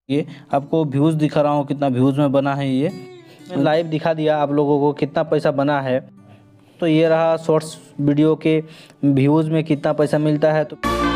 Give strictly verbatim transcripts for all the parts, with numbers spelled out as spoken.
ये आपको व्यूज़ दिखा रहा हूँ कितना व्यूज़ में बना है। ये लाइव दिखा दिया आप लोगों को कितना पैसा बना है। तो ये रहा शॉर्ट्स वीडियो के व्यूज़ में कितना पैसा मिलता है। तो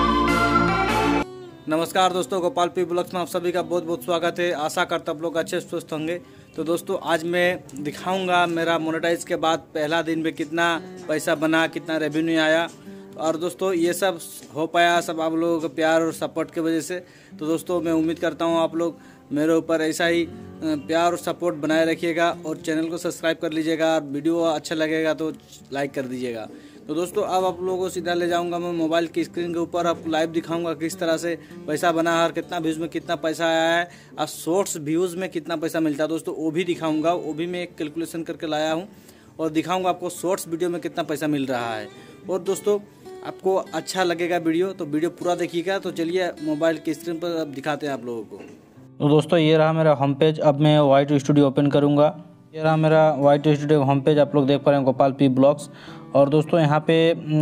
नमस्कार दोस्तों, गोपाल पी ब्लॉग्स में आप सभी का बहुत बहुत स्वागत है। आशा करता आप लोग अच्छे स्वस्थ होंगे। तो दोस्तों आज मैं दिखाऊंगा मेरा मोनेटाइज के बाद पहला दिन में कितना पैसा बना, कितना रेवेन्यू आया। और दोस्तों ये सब हो पाया सब आप लोगों के प्यार और सपोर्ट की वजह से। तो दोस्तों मैं उम्मीद करता हूँ आप लोग मेरे ऊपर ऐसा ही प्यार और सपोर्ट बनाए रखिएगा और चैनल को सब्सक्राइब कर लीजिएगा। वीडियो अच्छा लगेगा तो लाइक कर दीजिएगा। तो दोस्तों अब आप लोगों को सीधा ले जाऊंगा मैं मोबाइल की स्क्रीन के ऊपर, आपको लाइव दिखाऊंगा किस तरह से पैसा बना है और कितना व्यूज़ में कितना पैसा आया है और शॉर्ट्स व्यूज़ में कितना पैसा मिलता है। दोस्तों वो भी दिखाऊंगा, वो भी मैं एक कैलकुलेशन करके लाया हूँ और दिखाऊंगा आपको शॉर्ट्स वीडियो में कितना पैसा मिल रहा है। और दोस्तों आपको अच्छा लगेगा वीडियो तो वीडियो पूरा देखिएगा। तो चलिए मोबाइल की स्क्रीन पर अब दिखाते हैं आप लोगों को। तो दोस्तों ये रहा मेरा होम पेज। अब मैं वाई टू स्टूडियो ओपन करूँगा। ये रहा मेरा YouTube studio home page, आप लोग देख पा रहे हैं गोपाल पी ब्लॉग्स। और दोस्तों यहाँ पे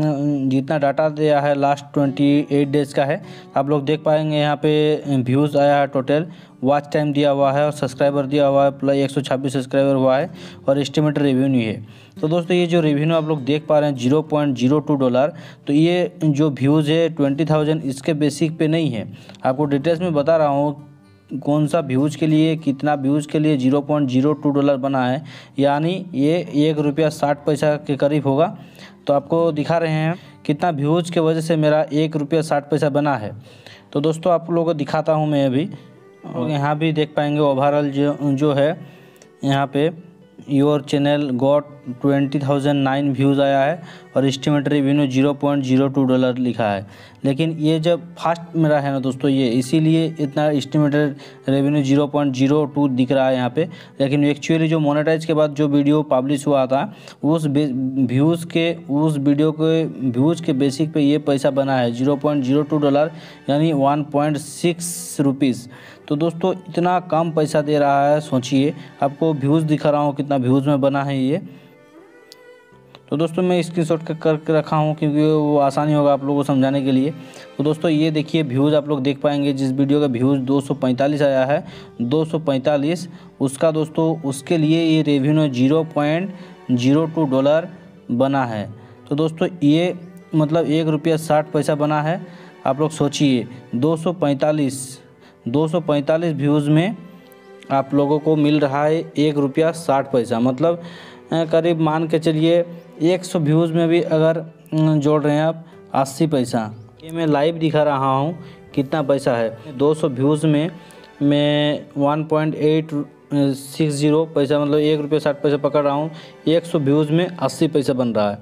जितना डाटा दिया है लास्ट अट्ठाईस डेज़ का है, आप लोग देख पाएंगे। यहाँ पे व्यूज़ आया है, टोटल वॉच टाइम दिया हुआ है और सब्सक्राइबर दिया हुआ है प्लस एक सौ छब्बीस सब्सक्राइबर हुआ है और एस्टिमेटेड रेवेन्यू है। तो दोस्तों ये जो रेवेन्यू आप लोग देख पा रहे हैं zero point zero two dollar, तो ये जो व्यूज़ है ट्वेंटी थाउजेंड इसके बेसिक पे नहीं है। आपको डिटेल्स में बता रहा हूँ कौन सा व्यूज़ के लिए कितना व्यूज़ के लिए zero point zero two dollar बना है, यानी ये एक रुपया साठ पैसा के करीब होगा। तो आपको दिखा रहे हैं कितना व्यूज़ के वजह से मेरा एक रुपया साठ पैसा बना है। तो दोस्तों आप लोगों को दिखाता हूँ मैं अभी, और यहाँ भी देख पाएंगे ओवरऑल जो जो है यहाँ पे your channel got twenty thousand nine views आया है और estimated revenue zero point zero two dollar लिखा है। लेकिन ये जब फास्ट मेरा है ना दोस्तों, ये इसीलिए इतना estimated revenue zero point zero two दिख रहा है यहाँ पे। लेकिन एक्चुअली जो मोनेटाइज के बाद जो वीडियो पब्लिश हुआ था उस व्यूज़ के उस वीडियो के व्यूज़ के बेसिक पे ये पैसा बना है zero point zero two dollar, यानी वन पॉइंट सिक्स रुपीज़। तो दोस्तों इतना कम पैसा दे रहा है, सोचिए। आपको व्यूज़ दिखा रहा हूँ कितना व्यूज़ में बना है ये। तो दोस्तों मैं स्क्रीनशॉट करके रखा हूँ क्योंकि वो आसानी होगा आप लोगों को समझाने के लिए। तो दोस्तों ये देखिए व्यूज़ आप लोग देख पाएंगे, जिस वीडियो का व्यूज़ दो सौ पैंतालीस आया है दो सौ पैंतालीस उसका दोस्तों उसके लिए ये revenue zero point zero two dollar बना है। तो दोस्तों ये मतलब एक रुपया साठ पैसा बना है। आप लोग सोचिए दो सौ पैंतालीस दो सौ पैंतालीस व्यूज़ में आप लोगों को मिल रहा है एक रुपया साठ पैसा, मतलब करीब मान के चलिए एक सौ व्यूज़ में भी अगर जोड़ रहे हैं आप अस्सी पैसा। ये मैं लाइव दिखा रहा हूँ कितना पैसा है। दो सौ व्यूज़ में मैं one point eight six zero पैसा, मतलब एक रुपया साठ पैसा पकड़ रहा हूँ। एक सौ व्यूज़ में अस्सी पैसा बन रहा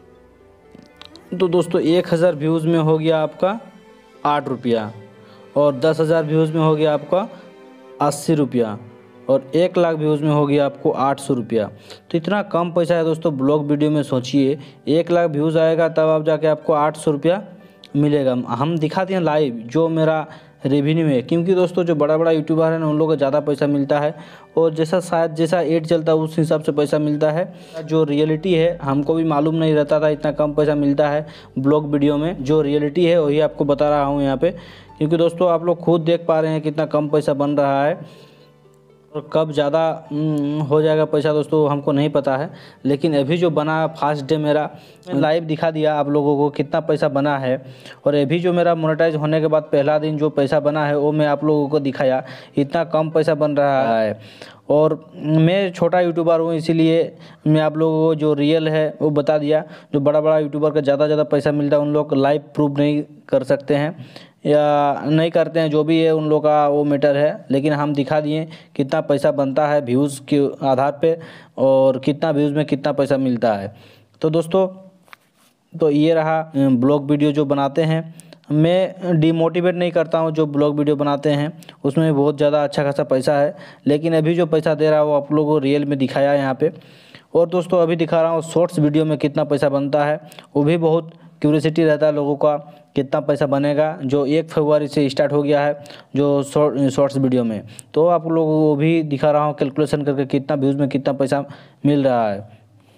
है। तो दोस्तों एक हज़ार व्यूज़ में हो गया आपका आठ रुपया और दस हज़ार व्यूज़ में हो गया आपका अस्सी रुपया और एक लाख व्यूज़ में हो गया आपको आठ सौ रुपया। तो इतना कम पैसा है दोस्तों ब्लॉग वीडियो में। सोचिए एक लाख व्यूज़ आएगा तब आप जाके आपको आठ सौ रुपया मिलेगा। हम दिखाते हैं लाइव जो मेरा रेवेन्यू है, क्योंकि दोस्तों जो बड़ा बड़ा यूट्यूबर है ना उन लोगों को ज़्यादा पैसा मिलता है और जैसा शायद जैसा एड चलता है उस हिसाब से पैसा मिलता है। जो रियलिटी है हमको भी मालूम नहीं रहता था इतना कम पैसा मिलता है ब्लॉग वीडियो में। जो रियलिटी है वही आपको बता रहा हूँ यहाँ पे, क्योंकि दोस्तों आप लोग खुद देख पा रहे हैं कितना कम पैसा बन रहा है और कब ज़्यादा हो जाएगा पैसा दोस्तों हमको नहीं पता है। लेकिन अभी जो बना फर्स्ट डे मेरा लाइव दिखा दिया आप लोगों को कितना पैसा बना है। और अभी जो मेरा मोनेटाइज होने के बाद पहला दिन जो पैसा बना है वो मैं आप लोगों को दिखाया, इतना कम पैसा बन रहा है। और मैं छोटा यूट्यूबर हूँ इसीलिए मैं आप लोगों को जो रियल है वो बता दिया। जो बड़ा बड़ा यूट्यूबर का ज़्यादा ज़्यादा पैसा मिलता है उन लोग लाइव प्रूफ नहीं कर सकते हैं या नहीं करते हैं, जो भी है उन लोग का वो मैटर है। लेकिन हम दिखा दिए कितना पैसा बनता है व्यूज़ के आधार पे और कितना व्यूज़ में कितना पैसा मिलता है। तो दोस्तों तो ये रहा ब्लॉग वीडियो जो बनाते हैं। मैं डिमोटिवेट नहीं करता हूँ, जो ब्लॉग वीडियो बनाते हैं उसमें बहुत ज़्यादा अच्छा खासा पैसा है। लेकिन अभी जो पैसा दे रहा है वो आप लोगों को रियल में दिखाया यहाँ पे। और दोस्तों अभी दिखा रहा हूँ शॉर्ट्स वीडियो में कितना पैसा बनता है। वो भी बहुत क्यूरियोसिटी रहता है लोगों का कितना पैसा बनेगा, जो एक फरवरी से स्टार्ट हो गया है जो शॉर्ट्स वीडियो में। तो आप लोगों को भी दिखा रहा हूँ कैलकुलेशन करके कितना व्यूज़ में कितना पैसा मिल रहा है।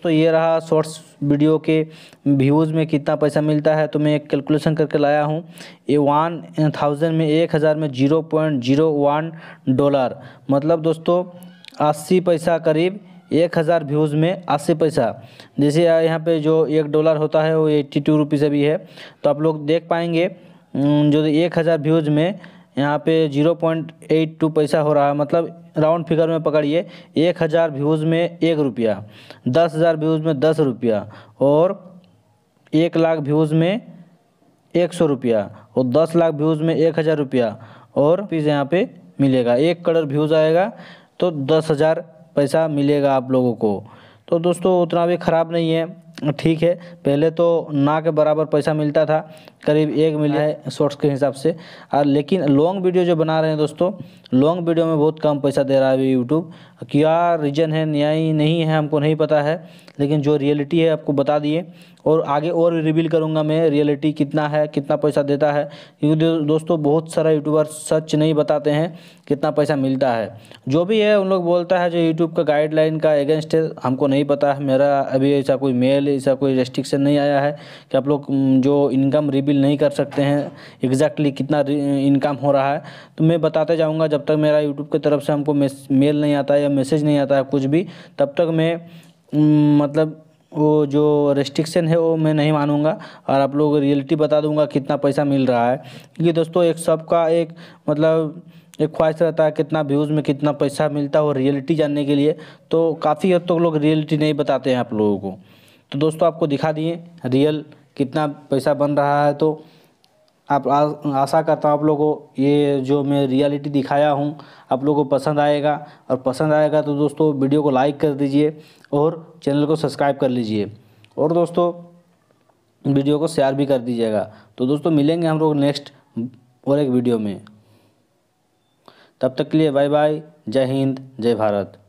तो ये रहा शॉर्ट्स वीडियो के व्यूज़ में कितना पैसा मिलता है। तो मैं एक कैलकुलेशन करके लाया हूँ। ये वन थाउजेंड में एक हज़ार में zero point zero one dollar, मतलब दोस्तों अस्सी पैसा करीब, एक हज़ार व्यूज़ में अस्सी पैसा। जैसे यहाँ पे जो एक डॉलर होता है वो एट्टी टू रुपीज़ अभी है। तो आप लोग देख पाएंगे जो एक हज़ार व्यूज़ में यहाँ पे जीरो पॉइंट एट टू पैसा हो रहा है, मतलब राउंड फिगर में पकड़िए, एक हज़ार व्यूज़ में एक रुपया, दस हज़ार व्यूज़ में दस रुपया, और एक लाख व्यूज़ में एक सौ रुपया, और दस लाख व्यूज़ में एक हज़ार रुपया, और फिर यहाँ पे मिलेगा एक करोड़ व्यूज़ आएगा तो दस हज़ार पैसा मिलेगा आप लोगों को। तो दोस्तों उतना भी ख़राब नहीं है, ठीक है। पहले तो ना के बराबर पैसा मिलता था, करीब एक मिलियन है शॉर्ट्स के हिसाब से। और लेकिन लॉन्ग वीडियो जो बना रहे हैं दोस्तों, लॉन्ग वीडियो में बहुत कम पैसा दे रहा है यूट्यूब। क्या रीज़न है, न्याय नहीं है, हमको नहीं पता है, लेकिन जो रियलिटी है आपको बता दिए। और आगे और रिवील करूंगा मैं रियलिटी कितना है, कितना पैसा देता है, क्योंकि दोस्तों बहुत सारा यूट्यूबर सच नहीं बताते हैं कितना पैसा मिलता है। जो भी है उन लोग बोलता है जो यूट्यूब का गाइडलाइन का अगेंस्ट है, हमको नहीं पता है। मेरा अभी ऐसा कोई मेल, ऐसा कोई रेस्ट्रिक्शन नहीं आया है कि आप लोग जो इनकम रिवील नहीं कर सकते हैं एग्जैक्टली कितना इनकम हो रहा है। तो मैं बताते जाऊँगा जब तक मेरा यूट्यूब की तरफ से हमको मेल नहीं आता है या मैसेज नहीं आता है कुछ भी, तब तक मैं मतलब वो जो रेस्ट्रिक्शन है वो मैं नहीं मानूंगा, और आप लोगों को रियलिटी बता दूंगा कितना पैसा मिल रहा है। क्योंकि दोस्तों एक सबका एक मतलब एक ख्वाहिश रहता है कितना व्यूज़ में कितना पैसा मिलता है, और रियलिटी जानने के लिए तो काफ़ी हद तक लोग रियलिटी नहीं बताते हैं आप लोगों को। तो दोस्तों आपको दिखा दिए रियल कितना पैसा बन रहा है। तो आप आ, आशा करता हूँ आप लोगों को ये जो मैं रियलिटी दिखाया हूँ आप लोगों को पसंद आएगा, और पसंद आएगा तो दोस्तों वीडियो को लाइक कर दीजिए और चैनल को सब्सक्राइब कर लीजिए, और दोस्तों वीडियो को शेयर भी कर दीजिएगा। तो दोस्तों मिलेंगे हम लोग नेक्स्ट और एक वीडियो में, तब तक के लिए बाय बाय, जय हिंद, जय भारत।